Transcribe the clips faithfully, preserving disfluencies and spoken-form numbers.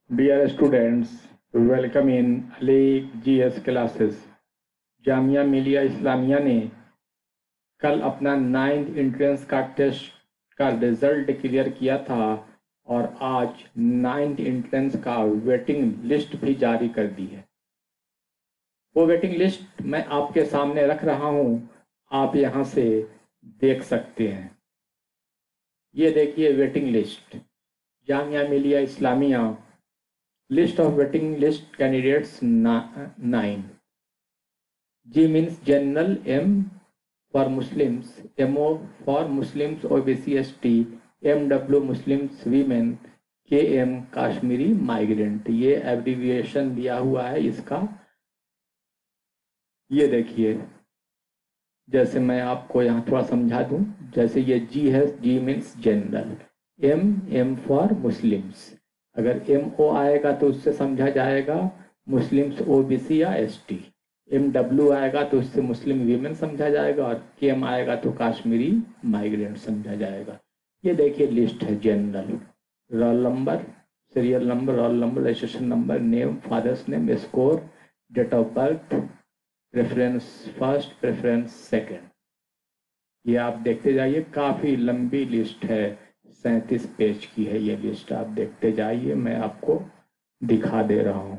Dear students, welcome in Alik G S classes. Jamia Millia Islamia ने कल अपना नाइन्थ एंट्रेंस का टेस्ट का रिजल्ट क्लियर किया था और आज नाइन्थ एंट्रेंस का वेटिंग लिस्ट भी जारी कर दी है। वो वेटिंग लिस्ट मैं आपके सामने रख रहा हूँ, आप यहाँ से देख सकते हैं। ये देखिए waiting list, Jamia Millia Islamia, list of waiting list candidates nine. G means general, M for Muslims, M O for Muslims O B C S T, M W Muslims women, K M Kashmiri migrant. ये एब्रीविएशन दिया हुआ है इसका। ये देखिए, जैसे मैं आपको यहाँ थोड़ा समझा दूं, जैसे ये G है, G means general, M M for Muslims. अगर M O आएगा तो उससे समझा जाएगा मुस्लिम्स O B C या S T। एम डब्ल्यू आएगा तो उससे मुस्लिम वीमेन समझा जाएगा और के एम आएगा तो कश्मीरी माइग्रेंट समझा जाएगा। ये देखिए लिस्ट है general, roll number, serial number, roll number, registration number, name, father's name, score, date of birth, preference first, preference second. ये आप देखते जाइए, काफ़ी लंबी लिस्ट है, सैंतीस पेज की है ये लिस्ट। आप देखते जाइए, मैं आपको दिखा दे रहा हूँ।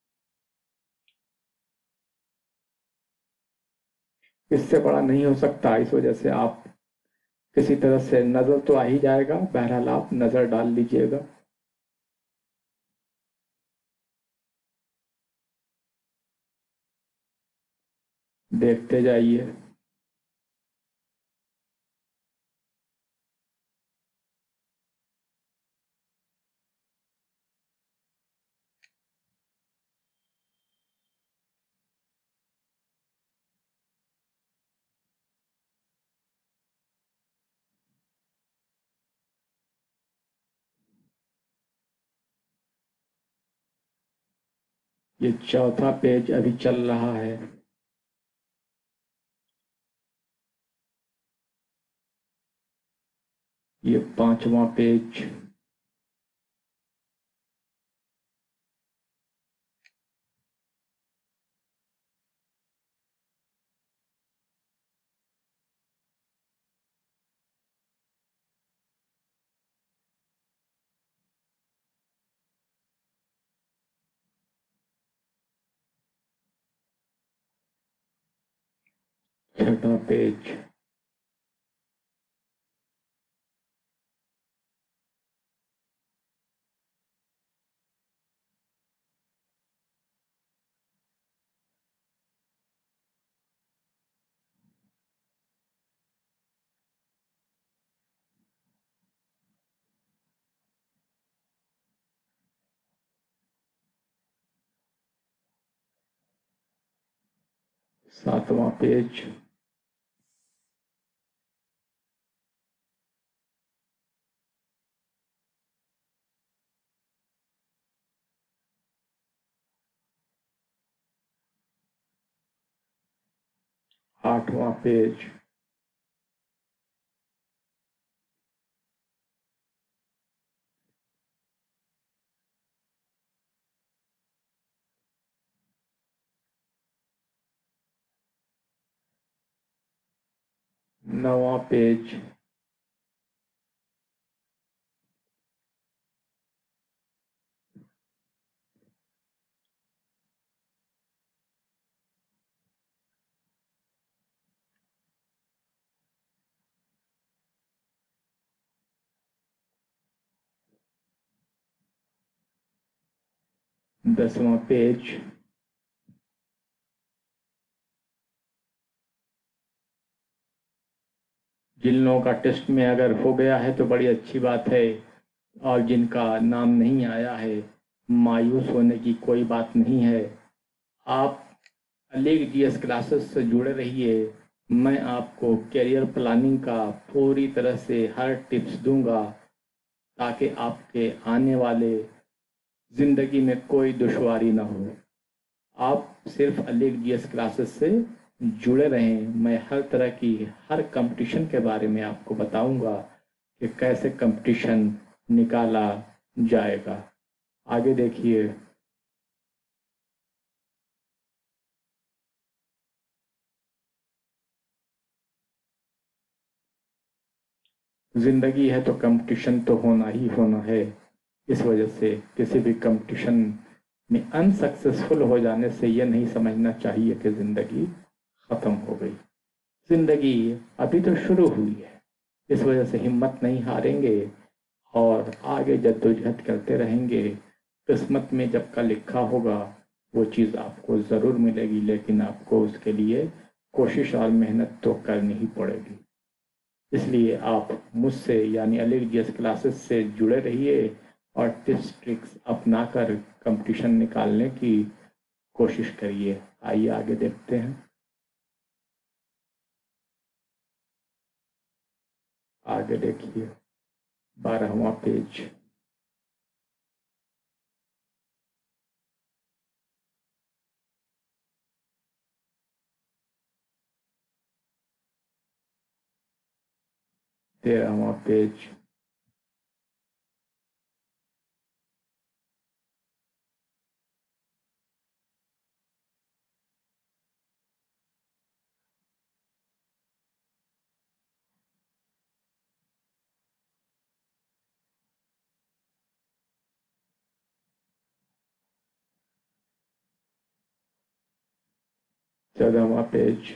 इससे बड़ा नहीं हो सकता, इस वजह से आप किसी तरह से नजर तो आ ही जाएगा। बहरहाल आप नजर डाल लीजिएगा। देखते जाइए। ये चौथा पेज अभी चल रहा है। ये पांचवा पेज, छठा पेज, सातवां पेज, आठवां पेज, नौवां पेज, दसवां पेज, जिन लोगों का टेस्ट में अगर हो गया है तो बड़ी अच्छी बात है, और जिनका नाम नहीं आया है, मायूस होने की कोई बात नहीं है। आप अलीग जीएस क्लासेस से जुड़े रहिए। मैं आपको करियर प्लानिंग का पूरी तरह से हर टिप्स दूंगा, ताकि आपके आने वाले ज़िंदगी में कोई दुश्वारी ना हो। आप सिर्फ अलीग जीएस क्लासेस से जुड़े रहें। मैं हर तरह की, हर कंपटीशन के बारे में आपको बताऊंगा कि कैसे कंपटीशन निकाला जाएगा। आगे देखिए, जिंदगी है तो कंपटीशन तो होना ही होना है। इस वजह से किसी भी कंपटीशन में अनसक्सेसफुल हो जाने से यह नहीं समझना चाहिए कि जिंदगी खत्म हो गई। जिंदगी अभी तो शुरू हुई है। इस वजह से हिम्मत नहीं हारेंगे और आगे जद्दोजहद करते रहेंगे। किस्मत में जब का लिखा होगा वो चीज़ आपको ज़रूर मिलेगी, लेकिन आपको उसके लिए कोशिश और मेहनत तो करनी ही पड़ेगी। इसलिए आप मुझसे यानी अलग जीएस क्लासेस से जुड़े रहिए और टिप्स ट्रिक्स अपना कर कंपटीशन निकालने की कोशिश करिए। आइए आगे देखते हैं। आगे देखिए, बारहवां पेज। तेरहवां पेज। चौदहवां पेज।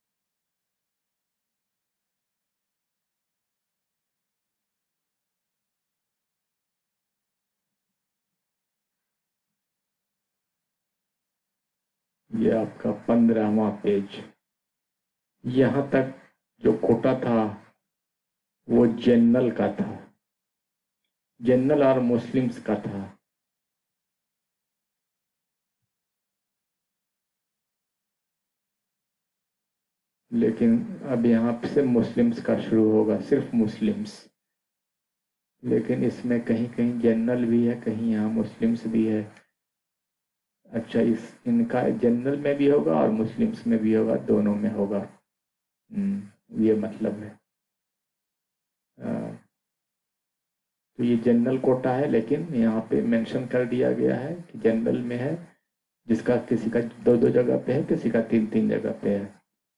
ये आपका पंद्रहवां पेज। यहाँ तक जो कोटा था वो जनरल का था, जनरल और मुस्लिम्स का था। लेकिन अब यहाँ से मुस्लिम्स का शुरू होगा, सिर्फ मुस्लिम्स। लेकिन इसमें कहीं कहीं जनरल भी है, कहीं यहाँ मुस्लिम्स भी है। अच्छा, इस इनका जनरल में भी होगा और मुस्लिम्स में भी होगा, दोनों में होगा। हम्म, ये मतलब है। आ, तो ये जनरल कोटा है, लेकिन यहाँ पे मेंशन कर दिया गया है कि जनरल में है, जिसका किसी का दो दो जगह पे है, किसी का तीन तीन जगह पे है।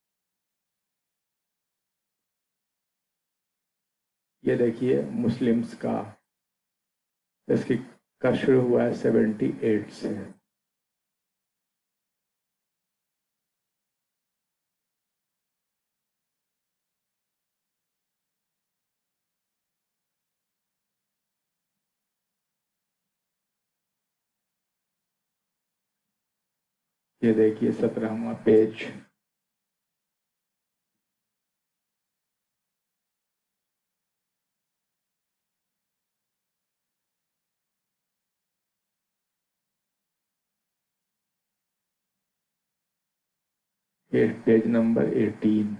ये देखिए मुस्लिम्स का, इसकी का शुरू हुआ है सेवेंटी एट से। ये देखिए सत्रहवां पेज। ये page number eighteen.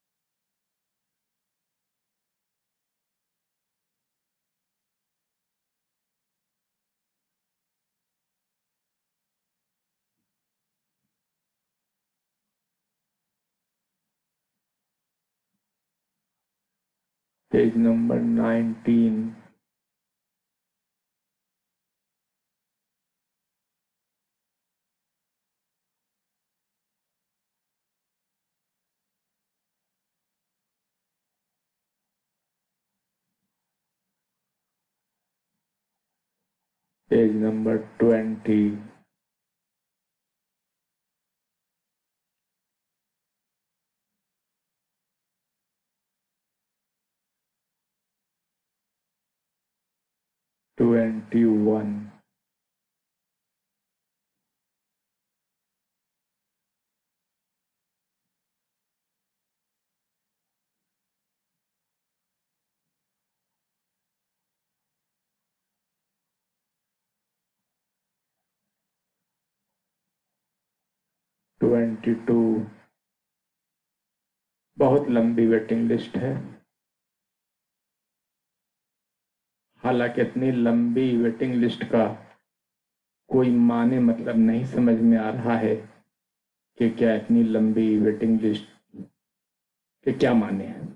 Page number nineteen. Page number twenty. Twenty one. Twenty two. बहुत लंबी वेटिंग लिस्ट है। हालांकि इतनी लंबी वेटिंग लिस्ट का कोई माने मतलब नहीं समझ में आ रहा है कि क्या इतनी लंबी वेटिंग लिस्ट के क्या माने हैं।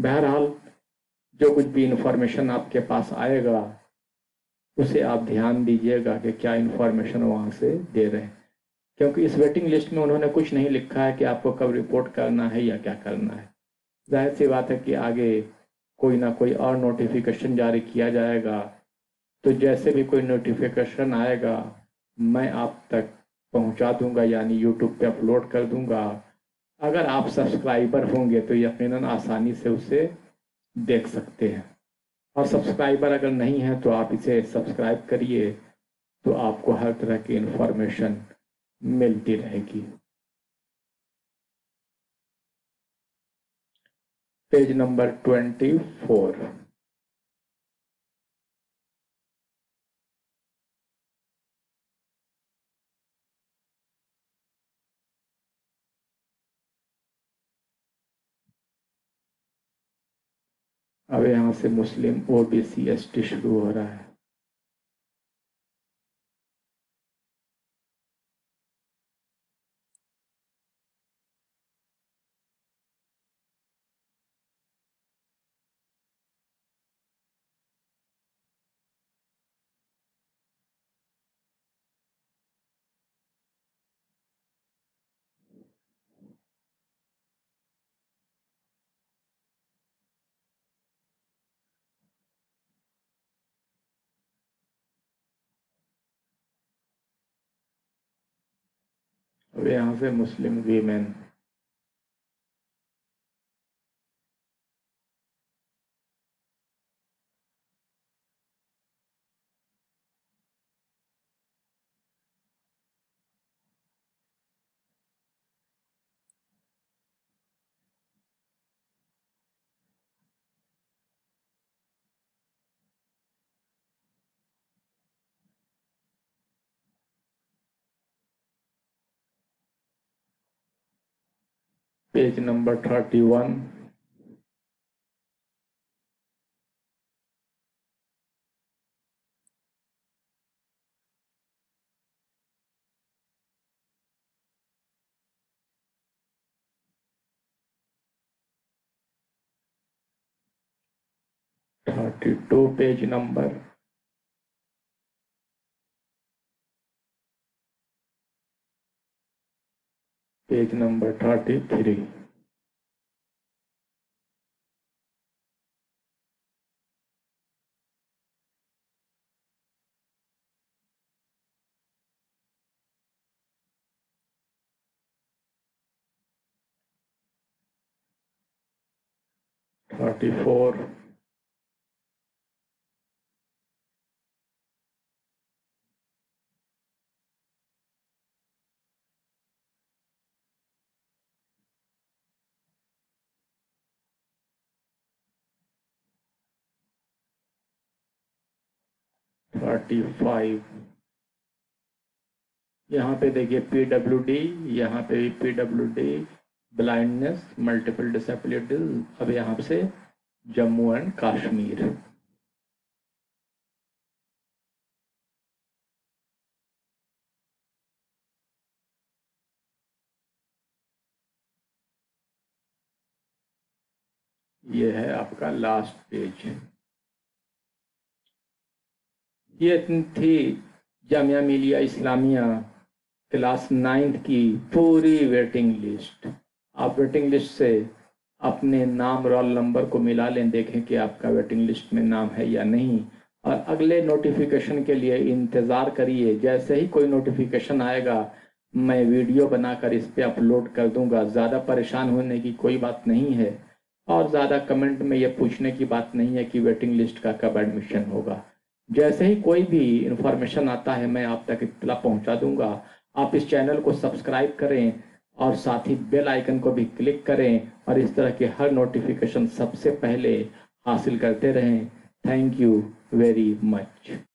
बहरहाल जो कुछ भी इंफॉर्मेशन आपके पास आएगा उसे आप ध्यान दीजिएगा कि क्या इंफॉर्मेशन वहाँ से दे रहे हैं, क्योंकि इस वेटिंग लिस्ट में उन्होंने कुछ नहीं लिखा है कि आपको कब रिपोर्ट करना है या क्या करना है। जाहिर सी बात है कि आगे कोई ना कोई और नोटिफिकेशन जारी किया जाएगा, तो जैसे भी कोई नोटिफिकेशन आएगा मैं आप तक पहुंचा दूंगा, यानी यूट्यूब पे अपलोड कर दूंगा। अगर आप सब्सक्राइबर होंगे तो यकीनन आसानी से उसे देख सकते हैं, और सब्सक्राइबर अगर नहीं है तो आप इसे सब्सक्राइब करिए, तो आपको हर तरह की इंफॉर्मेशन मिलती रहेगी। Page number twenty four. अब यहाँ से मुस्लिम ओबीसी एसटी शुरू हो रहा है। अब यहाँ से Muslim women. Page number thirty one. Thirty two page number. Page number thirty three. Thirty four. Thirty five. यहाँ पे देखिए पीडब्ल्यू डी, यहाँ पे भी P W D, blindness, multiple disabilities. अब यहाँ से जम्मू एंड कश्मीर। ये है आपका लास्ट पेज। ये थी जामिया मिलिया इस्लामिया क्लास नाइन्थ की पूरी वेटिंग लिस्ट। आप वेटिंग लिस्ट से अपने नाम रोल नंबर को मिला लें, देखें कि आपका वेटिंग लिस्ट में नाम है या नहीं, और अगले नोटिफिकेशन के लिए इंतज़ार करिए। जैसे ही कोई नोटिफिकेशन आएगा मैं वीडियो बनाकर इस पे अपलोड कर दूंगा। ज़्यादा परेशान होने की कोई बात नहीं है, और ज़्यादा कमेंट में ये पूछने की बात नहीं है कि वेटिंग लिस्ट का कब एडमिशन होगा। जैसे ही कोई भी इंफॉर्मेशन आता है मैं आप तक इत्तला पहुंचा दूंगा। आप इस चैनल को सब्सक्राइब करें और साथ ही बेल आइकन को भी क्लिक करें, और इस तरह के हर नोटिफिकेशन सबसे पहले हासिल करते रहें। Thank you very much.